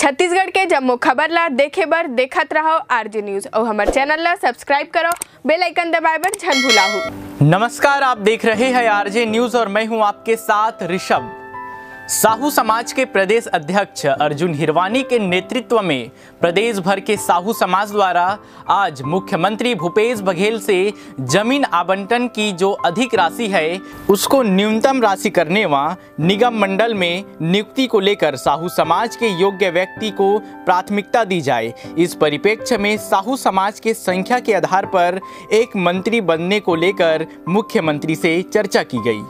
छत्तीसगढ़ के जम्मो खबर ला देखे बर देखत रहो आरजे न्यूज और हमारे चैनल ला सब्सक्राइब करो, बेल आइकन दबाए बर झन भुलाहू। नमस्कार, आप देख रहे हैं आरजे न्यूज और मैं हूं आपके साथ ऋषभ। साहू समाज के प्रदेश अध्यक्ष अर्जुन हिरवानी के नेतृत्व में प्रदेश भर के साहू समाज द्वारा आज मुख्यमंत्री भूपेश बघेल से जमीन आवंटन की जो अधिक राशि है उसको न्यूनतम राशि करने व निगम मंडल में नियुक्ति को लेकर साहू समाज के योग्य व्यक्ति को प्राथमिकता दी जाए। इस परिप्रेक्ष्य में साहू समाज के संख्या के आधार पर एक मंत्री बनने को लेकर मुख्यमंत्री से चर्चा की गई।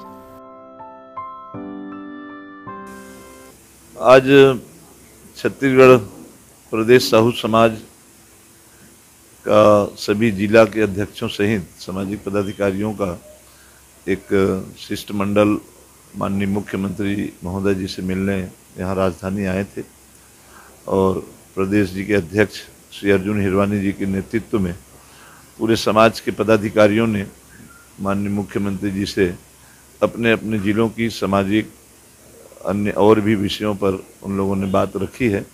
आज छत्तीसगढ़ प्रदेश साहू समाज का सभी जिला के अध्यक्षों सहित सामाजिक पदाधिकारियों का एक शिष्टमंडल माननीय मुख्यमंत्री महोदय जी से मिलने यहाँ राजधानी आए थे और प्रदेश जी के अध्यक्ष श्री अर्जुन हिरवानी जी के नेतृत्व में पूरे समाज के पदाधिकारियों ने माननीय मुख्यमंत्री जी से अपने अपने जिलों की सामाजिक अन्य और भी विषयों पर उन लोगों ने बात रखी है।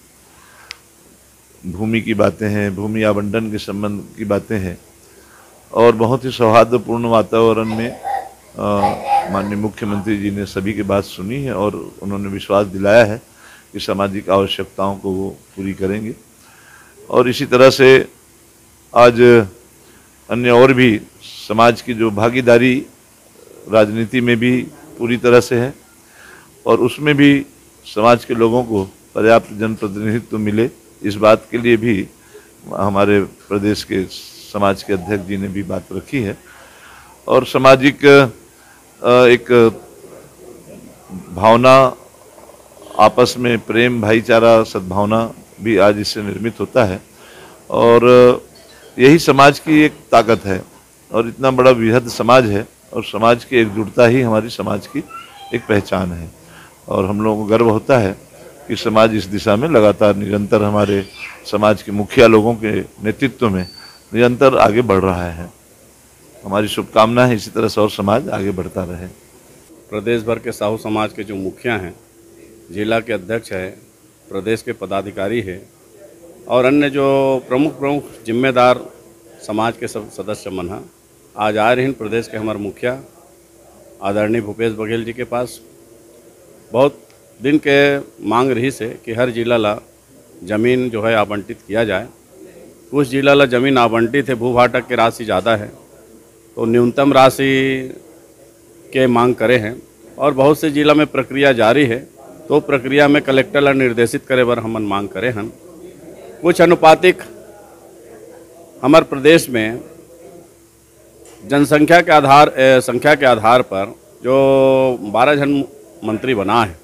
भूमि की बातें हैं, भूमि आवंटन के संबंध की बातें हैं और बहुत ही सौहार्दपूर्ण वातावरण में माननीय मुख्यमंत्री जी ने सभी की बात सुनी है और उन्होंने विश्वास दिलाया है कि सामाजिक आवश्यकताओं को वो पूरी करेंगे। और इसी तरह से आज अन्य और भी समाज की जो भागीदारी राजनीति में भी पूरी तरह से है और उसमें भी समाज के लोगों को पर्याप्त जनप्रतिनिधित्व मिले, इस बात के लिए भी हमारे प्रदेश के समाज के अध्यक्ष जी ने भी बात रखी है। और सामाजिक एक भावना, आपस में प्रेम, भाईचारा, सद्भावना भी आज इससे निर्मित होता है और यही समाज की एक ताकत है। और इतना बड़ा वृहद समाज है और समाज की एकजुटता ही हमारी समाज की एक पहचान है और हम लोगों को गर्व होता है कि समाज इस दिशा में लगातार निरंतर हमारे समाज के मुखिया लोगों के नेतृत्व में निरंतर आगे बढ़ रहा है। हमारी शुभकामना है इसी तरह से और समाज आगे बढ़ता रहे। प्रदेश भर के साहू समाज के जो मुखिया हैं, जिला के अध्यक्ष हैं, प्रदेश के पदाधिकारी हैं और अन्य जो प्रमुख जिम्मेदार समाज के सब सदस्य मन हैं, आज आ रहे हैं प्रदेश के हमारे मुखिया आदरणीय भूपेश बघेल जी के पास। बहुत दिन के मांग रही से कि हर जिला ला ज़मीन जो है आवंटित किया जाए। कुछ जिला ला ज़मीन आवंटित है, भूभाटक की राशि ज़्यादा है तो न्यूनतम राशि के मांग करे हैं और बहुत से जिला में प्रक्रिया जारी है तो प्रक्रिया में कलेक्टर ला निर्देशित करे बर हमन मांग करे हैं। कुछ अनुपातिक हमारे प्रदेश में जनसंख्या के आधार पर जो 12 जन मंत्री बना है,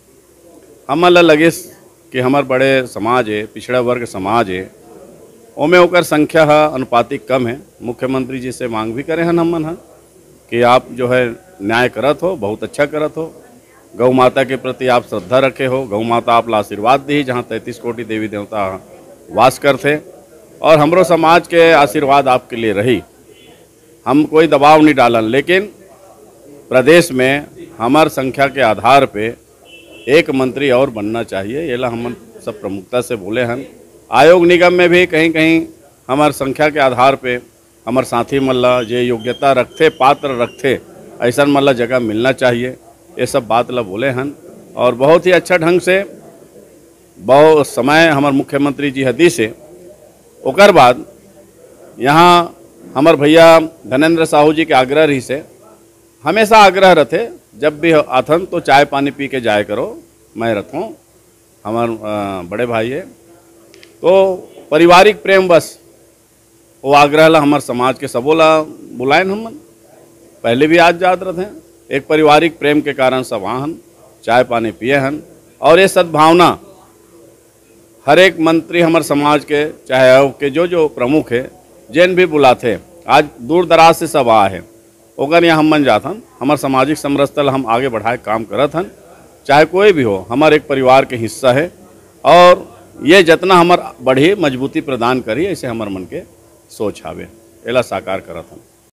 हमन ला लगे कि हमारे बड़े समाज है, पिछड़ा वर्ग समाज है, ओमें ओकर संख्या अनुपातिक कम है। मुख्यमंत्री जी से मांग भी करे हैं हमन कि आप जो है न्याय करत हो, बहुत अच्छा करत हो, गौ माता के प्रति आप श्रद्धा रखे हो, गौ माता आप ला आशीर्वाद दी जहाँ 33 कोटि देवी देवता वास करते और हमरो समाज के आशीर्वाद आपके लिए रही। हम कोई दबाव नहीं डालन, लेकिन प्रदेश में हमार संख्या के आधार पे एक मंत्री और बनना चाहिए, ये ला हम सब प्रमुखता से बोले हैं। आयोग निगम में भी कहीं कहीं हमार संख्या के आधार पे हमार साथी मल्ला जे योग्यता रखते, पात्र रखते, ऐसा मल्ला जगह मिलना चाहिए, ये सब बात ला बोले हैं। और बहुत ही अच्छा ढंग से बहुत समय हमार मुख्यमंत्री जी हदी से ओकर बाद यहाँ हमार भैया धनेन्द्र साहू जी के आग्रह रही से हमेशा आग्रह रहते, जब भी आथन तो चाय पानी पी के जाए करो, मैं रहता हूँ, हमार बड़े भाई है तो पारिवारिक प्रेम बस वो आग्रह ला हमार समाज के सबों ला बुलाएं। हम पहले भी आज याद रहते हैं, एक पारिवारिक प्रेम के कारण सब वहाँ चाय पानी पिए हन और ये सद्भावना हर एक मंत्री हमारे समाज के चाहे आयोग के जो प्रमुख है जैन भी बुलाते, आज दूर दराज से सब आए हैं ओकर यहाँ हम मन जाथन, हमारे सामाजिक समरसता हम आगे बढ़ाए काम करत हन, चाहे कोई भी हो, हमारे एक परिवार के हिस्सा है और ये जितना हमार बढ़ी मजबूती प्रदान करी ऐसे हमारे मन के सोच हावे, एला साकार करत हन।